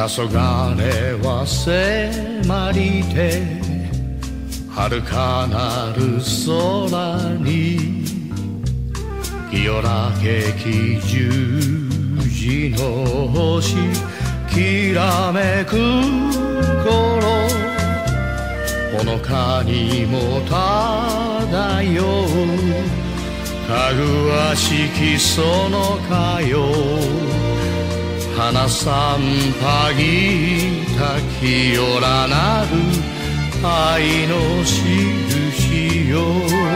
金は迫りて遥かなる空に清らけき十字の星きらめく頃ほのかにも漂うかぐわしきそのかよ花散ぱぎた清らなる愛の印よ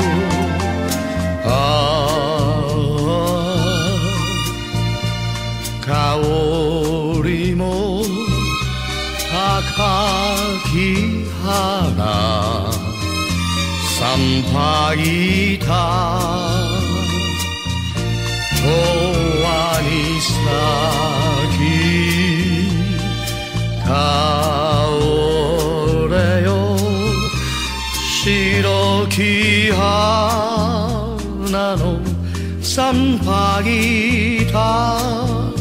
香りも高き花散ぱぎた永遠に咲き香れよ白き花の散ぱぎた